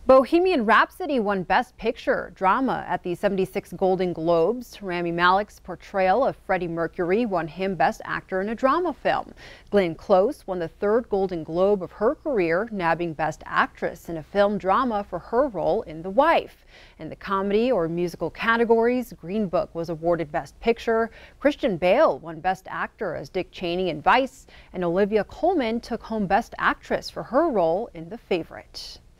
Bohemian Rhapsody won Best Picture Drama at the 76 Golden Globes. Rami Malek's portrayal of Freddie Mercury won him Best Actor in a Drama Film. Glenn Close won the third Golden Globe of her career, nabbing Best Actress in a Film Drama for her role in The Wife. In the comedy or musical categories, Green Book was awarded Best Picture. Christian Bale won Best Actor as Dick Cheney in Vice, and Olivia Colman took home Best Actress for her role in The Favorite.